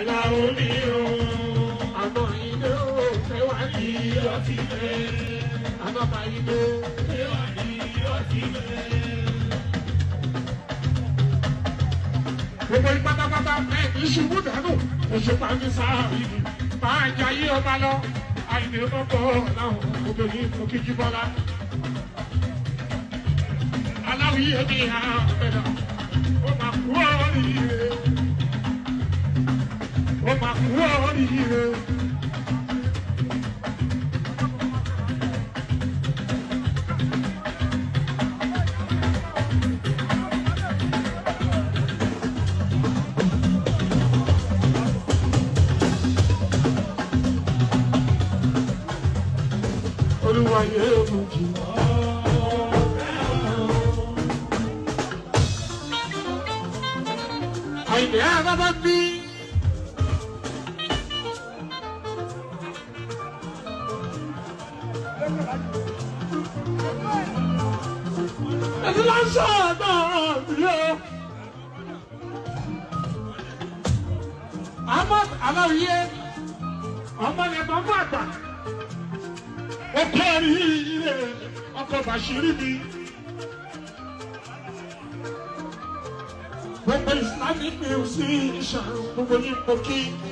àlà òní o. Àmọ́ ilé o fẹ́ wá ní ọtí rẹ̀. Àmọ́ bá ilé o fẹ́ wá ní ọtí rẹ̀. Gbogbo ìpátápátá ẹ̀mí ṣubú dànù. Òṣùpá ní sáà yìí máa ń jayé ọba lọ. Àìní ọkọ̀ láwọn obìnrin kò kí jí bọ́lá. Alawiye ni àpẹẹrẹ, ó máa kú oríire, ó máa kú oríire. Olúwa yóò mú jù wá. Àìní àbábá bí. Ẹni lásán náà bí o. Àmọ́ Alawiye, ọmọ yẹn bọ́ fún àgbà. Ó kẹ́rì ilé ọkọ̀ Bàṣírí mi. Gbogbo Islamic musician, gbogbo yín mo kí.